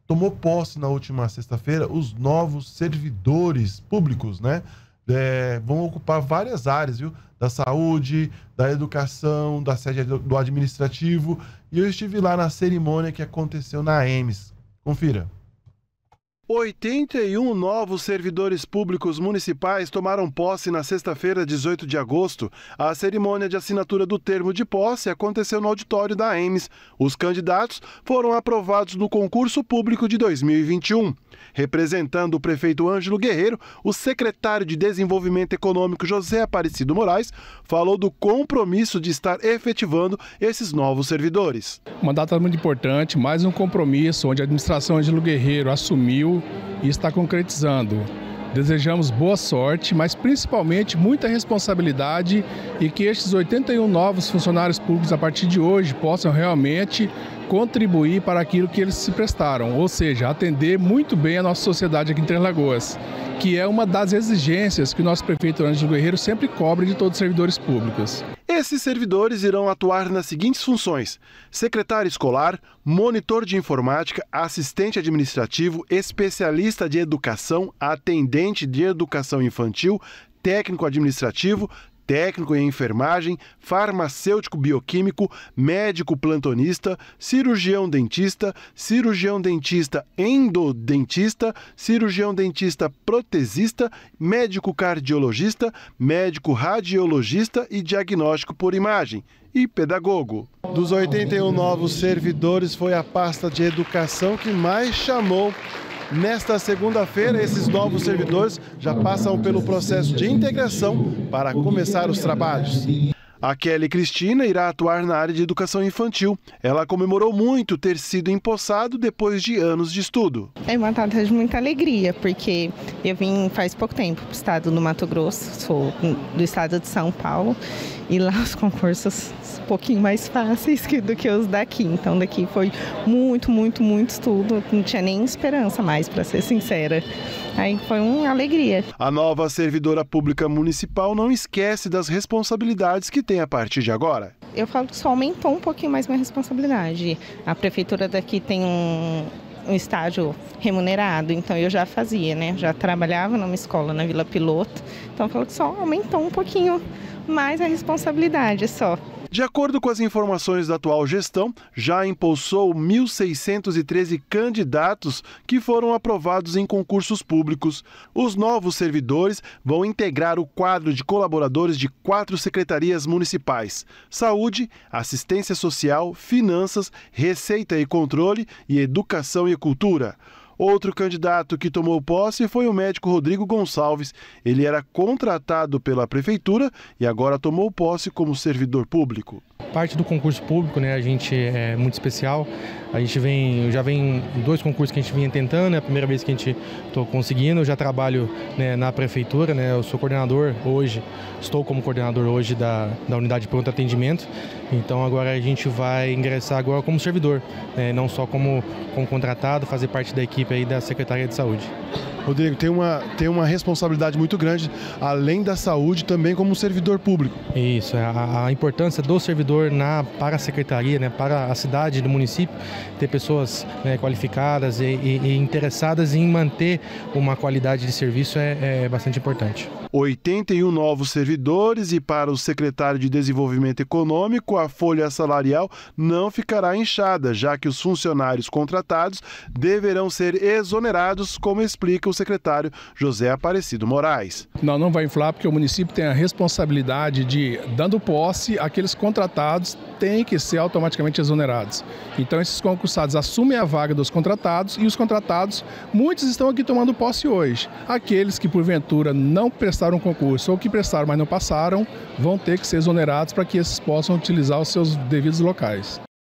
tomou posse na última sexta-feira os novos servidores públicos, né? Vão ocupar várias áreas, viu? Da saúde, da educação, da sede do administrativo. E eu estive lá na cerimônia que aconteceu na AMES. Confira. 81 novos servidores públicos municipais tomaram posse na sexta-feira, 18 de agosto. A cerimônia de assinatura do termo de posse aconteceu no auditório da AMES. Os candidatos foram aprovados no concurso público de 2021. Representando o prefeito Ângelo Guerreiro, o secretário de Desenvolvimento Econômico José Aparecido Moraes falou do compromisso de estar efetivando esses novos servidores. Uma data muito importante, mais um compromisso onde a administração Ângelo Guerreiro assumiu e está concretizando. Desejamos boa sorte, mas principalmente muita responsabilidade e que estes 81 novos funcionários públicos a partir de hoje possam realmente contribuir para aquilo que eles se prestaram, ou seja, atender muito bem a nossa sociedade aqui em Três Lagoas, que é uma das exigências que o nosso prefeito Ângelo Guerreiro sempre cobra de todos os servidores públicos. Esses servidores irão atuar nas seguintes funções: secretário escolar, monitor de informática, assistente administrativo, especialista de educação, atendente de educação infantil, técnico administrativo, técnico em enfermagem, farmacêutico bioquímico, médico plantonista, cirurgião dentista endodentista, cirurgião dentista protesista, médico cardiologista, médico radiologista e diagnóstico por imagem e pedagogo. Dos 81 novos servidores, foi a pasta de educação que mais chamou. Nesta segunda-feira, esses novos servidores já passam pelo processo de integração para começar os trabalhos. A Kelly Cristina irá atuar na área de educação infantil. Ela comemorou muito ter sido empossado depois de anos de estudo. É uma data de muita alegria, porque eu vim faz pouco tempo para o estado do Mato Grosso, sou do estado de São Paulo, e lá os concursos um pouquinho mais fáceis do que os daqui. Então daqui foi muito estudo, não tinha nem esperança mais, para ser sincera. Aí foi uma alegria. A nova servidora pública municipal não esquece das responsabilidades que tem a partir de agora. Eu falo que só aumentou um pouquinho mais minha responsabilidade. A prefeitura daqui tem um estágio remunerado, então eu já fazia, né? Já trabalhava numa escola na Vila Piloto, então eu falo que só aumentou um pouquinho mais a responsabilidade só. De acordo com as informações da atual gestão, já impulsou 1.613 candidatos que foram aprovados em concursos públicos. Os novos servidores vão integrar o quadro de colaboradores de 4 secretarias municipais: Saúde, Assistência Social, Finanças, Receita e Controle e Educação e Cultura. Outro candidato que tomou posse foi o médico Rodrigo Gonçalves. Ele era contratado pela prefeitura e agora tomou posse como servidor público. Parte do concurso público, né, a gente é muito especial. A gente já vem 2 concursos que a gente vinha tentando, é a primeira vez que a gente estou conseguindo. Eu já trabalho, né, na prefeitura, né, eu sou coordenador hoje, estou como coordenador hoje da unidade de pronto atendimento. Então agora a gente vai ingressar agora como servidor, né, não só como contratado, fazer parte da equipe aí da Secretaria de Saúde. Rodrigo, tem uma responsabilidade muito grande, além da saúde, também como servidor público. Isso, a importância do servidor para a secretaria, né, para a cidade do município, ter pessoas, né, qualificadas e interessadas em manter uma qualidade de serviço é bastante importante. 81 novos servidores e para o secretário de Desenvolvimento Econômico, a folha salarial não ficará inchada, já que os funcionários contratados deverão ser exonerados, como explica o secretário José Aparecido Moraes. Não vai inflar, porque o município tem a responsabilidade de, dando posse, aqueles contratados têm que ser automaticamente exonerados. Então esses concursados assumem a vaga dos contratados e os contratados, muitos estão aqui tomando posse hoje. Aqueles que porventura não prestaram concurso ou que prestaram, mas não passaram, vão ter que ser exonerados para que esses possam utilizar os seus devidos locais.